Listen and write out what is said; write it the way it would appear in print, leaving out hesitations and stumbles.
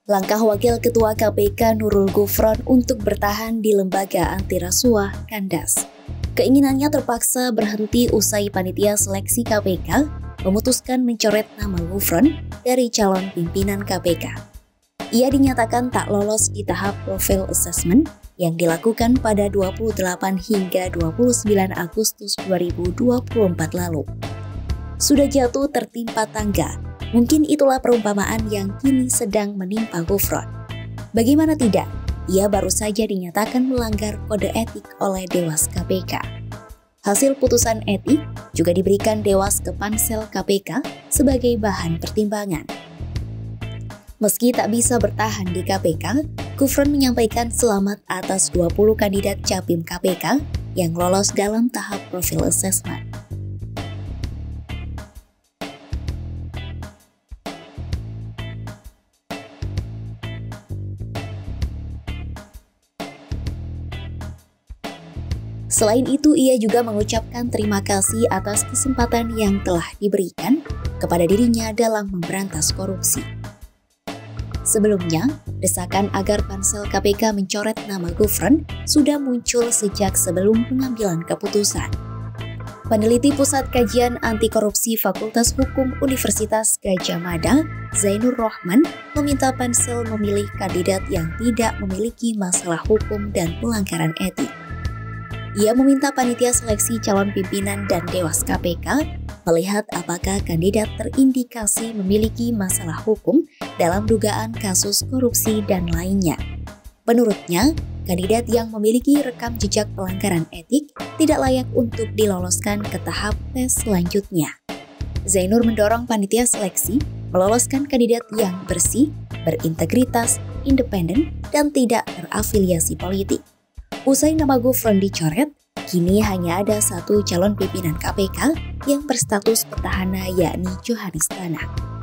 Langkah Wakil Ketua KPK Nurul Gufron untuk bertahan di lembaga anti rasuah kandas. Keinginannya terpaksa berhenti usai panitia seleksi KPK memutuskan mencoret nama Gufron dari calon pimpinan KPK. Ia dinyatakan tak lolos di tahap profile assessment yang dilakukan pada 28 hingga 29 Agustus 2024 lalu. Sudah jatuh tertimpa tangga. Mungkin itulah perumpamaan yang kini sedang menimpa Gufron. Bagaimana tidak, ia baru saja dinyatakan melanggar kode etik oleh Dewas KPK. Hasil putusan etik juga diberikan Dewas ke Pansel KPK sebagai bahan pertimbangan. Meski tak bisa bertahan di KPK, Gufron menyampaikan selamat atas 20 kandidat Capim KPK yang lolos dalam tahap profil assessment. Selain itu, ia juga mengucapkan terima kasih atas kesempatan yang telah diberikan kepada dirinya dalam memberantas korupsi. Sebelumnya, desakan agar Pansel KPK mencoret nama Gufron sudah muncul sejak sebelum pengambilan keputusan. Peneliti Pusat Kajian Anti Korupsi Fakultas Hukum Universitas Gadjah Mada, Zainur Rohman, meminta Pansel memilih kandidat yang tidak memiliki masalah hukum dan pelanggaran etik. Ia meminta panitia seleksi calon pimpinan dan Dewas KPK melihat apakah kandidat terindikasi memiliki masalah hukum dalam dugaan kasus korupsi dan lainnya. Menurutnya, kandidat yang memiliki rekam jejak pelanggaran etik tidak layak untuk diloloskan ke tahap tes selanjutnya. Zainur mendorong panitia seleksi meloloskan kandidat yang bersih, berintegritas, independen, dan tidak terafiliasi politik. Usai nama Gufron dicoret, kini hanya ada satu calon pimpinan KPK yang berstatus petahana yakni Johanis Tanak.